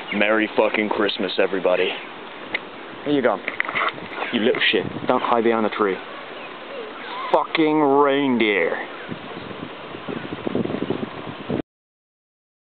Merry fucking Christmas, everybody. Here you go. You little shit. Don't hide behind a tree. Fucking reindeer.